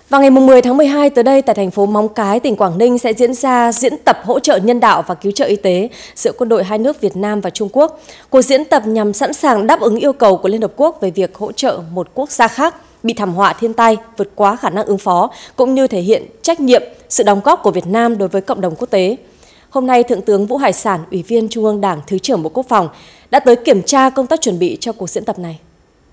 Vào ngày 10 tháng 12 tới đây, tại thành phố Móng Cái, tỉnh Quảng Ninh sẽ diễn ra diễn tập hỗ trợ nhân đạo và cứu trợ y tế giữa quân đội hai nước Việt Nam và Trung Quốc. Cuộc diễn tập nhằm sẵn sàng đáp ứng yêu cầu của Liên Hợp Quốc về việc hỗ trợ một quốc gia khác bị thảm họa thiên tai vượt quá khả năng ứng phó, cũng như thể hiện trách nhiệm, sự đóng góp của Việt Nam đối với cộng đồng quốc tế. Hôm nay, Thượng tướng Vũ Hải Sản, Ủy viên Trung ương Đảng, Thứ trưởng Bộ Quốc phòng đã tới kiểm tra công tác chuẩn bị cho cuộc diễn tập này.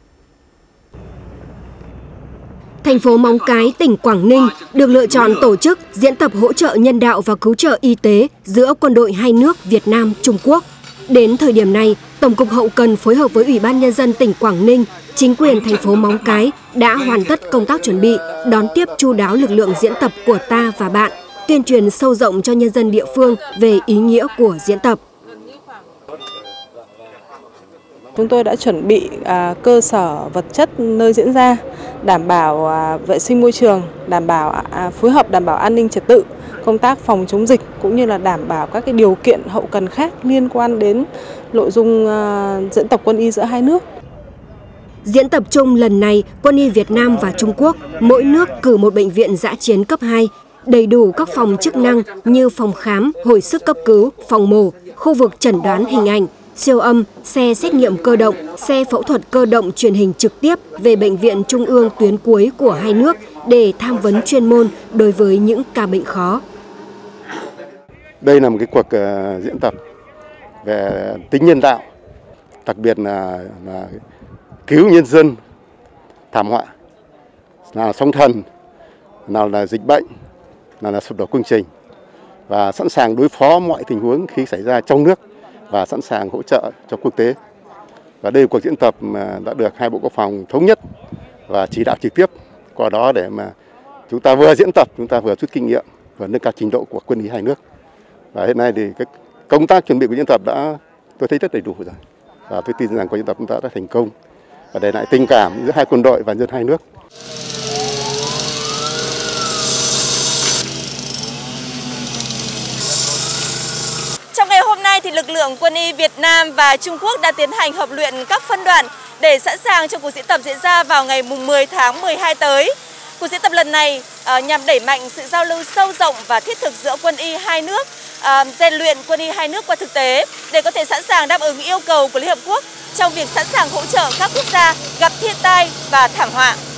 Thành phố Móng Cái, tỉnh Quảng Ninh được lựa chọn tổ chức diễn tập hỗ trợ nhân đạo và cứu trợ y tế giữa quân đội hai nước Việt Nam - Trung Quốc. Đến thời điểm này, Tổng cục Hậu cần phối hợp với Ủy ban Nhân dân tỉnh Quảng Ninh, chính quyền thành phố Móng Cái đã hoàn tất công tác chuẩn bị, đón tiếp chu đáo lực lượng diễn tập của ta và bạn, tuyên truyền sâu rộng cho nhân dân địa phương về ý nghĩa của diễn tập. Chúng tôi đã chuẩn bị cơ sở vật chất nơi diễn ra, đảm bảo vệ sinh môi trường, đảm bảo phối hợp đảm bảo an ninh trật tự, công tác phòng chống dịch cũng như là đảm bảo các cái điều kiện hậu cần khác liên quan đến nội dung diễn tập quân y giữa hai nước. Diễn tập chung lần này, quân y Việt Nam và Trung Quốc mỗi nước cử một bệnh viện dã chiến cấp 2, đầy đủ các phòng chức năng như phòng khám, hồi sức cấp cứu, phòng mổ, khu vực chẩn đoán hình ảnh, siêu âm, xe xét nghiệm cơ động, xe phẫu thuật cơ động truyền hình trực tiếp về bệnh viện trung ương tuyến cuối của hai nước để tham vấn chuyên môn đối với những ca bệnh khó. Đây là một cái cuộc diễn tập về tính nhân đạo, đặc biệt là cứu nhân dân thảm họa, nào là sóng thần, nào là dịch bệnh, nào là sụp đổ công trình, và sẵn sàng đối phó mọi tình huống khi xảy ra trong nước và sẵn sàng hỗ trợ cho quốc tế. Và đây là cuộc diễn tập mà đã được hai Bộ Quốc phòng thống nhất và chỉ đạo trực tiếp, qua đó để mà chúng ta vừa diễn tập, chúng ta vừa rút kinh nghiệm và nâng cao trình độ của quân y hai nước. Và hiện nay thì cái công tác chuẩn bị của diễn tập tôi thấy rất đầy đủ rồi. Và tôi tin rằng cuộc diễn tập chúng ta đã thành công và để lại tình cảm giữa hai quân đội và nhân hai nước. Trong ngày hôm nay thì lực lượng quân y Việt Nam và Trung Quốc đã tiến hành hợp luyện các phân đoạn để sẵn sàng cho cuộc diễn tập diễn ra vào ngày 10 tháng 12 tới. Cuộc diễn tập lần này nhằm đẩy mạnh sự giao lưu sâu rộng và thiết thực giữa quân y hai nước, rèn luyện quân y hai nước qua thực tế để có thể sẵn sàng đáp ứng yêu cầu của Liên Hợp Quốc trong việc sẵn sàng hỗ trợ các quốc gia gặp thiên tai và thảm họa.